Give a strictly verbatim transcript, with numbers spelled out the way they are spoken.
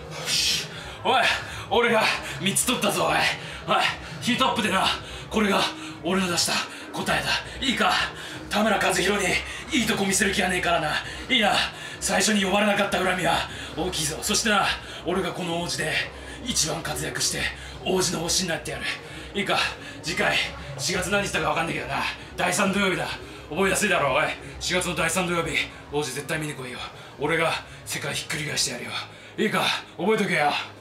し、おい、俺がみっつ取ったぞ。おい、おい、ヒートアップでな。これが俺の出した答えだ。いいか、田村和弘にいいとこ見せる気はねえからな。いいな。最初に呼ばれなかった恨みは大きいぞ。そしてな、俺がこの王子で一番活躍して王子の星になってやる。いいか、次回しがつ何日だか分かんないけどな、だいさん土曜日だ。覚えやすいだろう。おい、しがつのだいさん土曜日、王子絶対見に来いよ。俺が世界ひっくり返してやるよ。いいか、覚えとけよ。